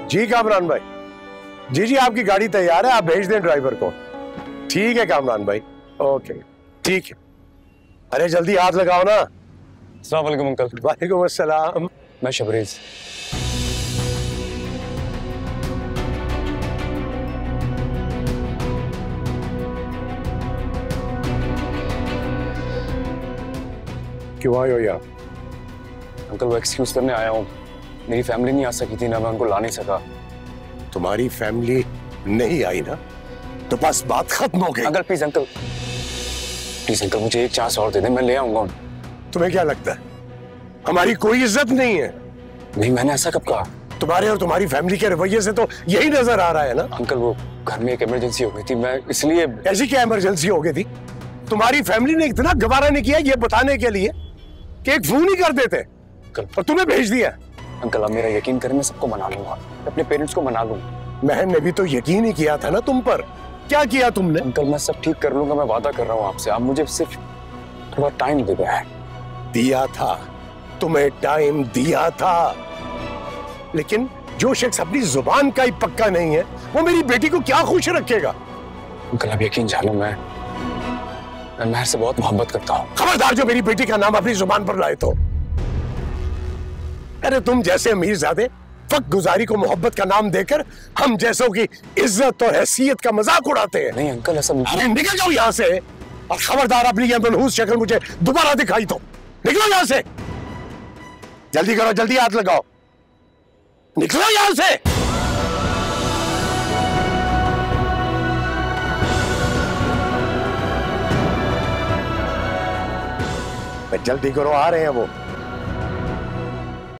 जी कामरान भाई, जी जी आपकी गाड़ी तैयार है, आप भेज दें ड्राइवर को। ठीक है कामरान भाई, ओके ठीक है। अरे जल्दी हाथ लगाओ ना। अस्सलाम वालेकुम अंकल। वालेकुम अस्सलाम। मैं शबरीज। क्यों आए हो यहाँ? अंकल वो एक्सक्यूज करने आया हूँ। मेरी फैमिली नहीं आ सकी थी ना, मैं उनको ला नहीं सका। तुम्हारी फैमिली नहीं आई ना, तो बस बात खत्म हो गई। Uncle please uncle, please uncle मुझे एक चांस और दे दें, मैं ले आऊंगा। तुम्हें क्या लगता है हमारी कोई इज्जत नहीं है? नहीं मैंने ऐसा कब कहा? तुम्हारे और तुम्हारी फैमिली के रवैये से तो यही नजर आ रहा है ना। अंकल वो घर में एक इमरजेंसी हो गई थी, मैं इसलिए। ऐसी क्या इमरजेंसी हो गई थी? तुम्हारी फैमिली ने इतना गवारा नहीं किया ये बताने के लिए कि एक फोन ही कर देते और तुम्हें भेज दिया। अंकल आप मेरा यकीन करें, मैं सबको मना लूंगा, अपने पेरेंट्स को मना लूंगा। महन ने भी तो यकीन ही किया था ना तुम पर। क्या किया तुमने? अंकल मैं सब ठीक कर लूंगा, मैं वादा कर रहा हूँ आपसे। आप मुझे सिर्फ थोड़ा टाइम दे दिया है। दिया था, तुम्हें टाइम दिया था, लेकिन जो शख्स अपनी जुबान का ही पक्का नहीं है वो मेरी बेटी को क्या खुश रखेगा? अंकल आप यकीन जानो, मैं महर से बहुत मोहब्बत करता हूँ। खबरदार जो मेरी बेटी का नाम अपनी जुबान पर लाए तो। अरे तुम जैसे अमीरजादे वक्त गुजारी को मोहब्बत का नाम देकर हम जैसों की इज्जत और हैसियत का मजाक उड़ाते हैं। नहीं अंकल ऐसा नहीं। अरे निकल जाओ यहाँ से, और खबरदार अपनी ये मनहूस शक्ल मुझे दोबारा दिखाई तो निकलो यहाँ से। जल्दी करो, जल्दी हाथ लगाओ, निकलो यहाँ से। जल्दी करो, आ रहे हैं वो।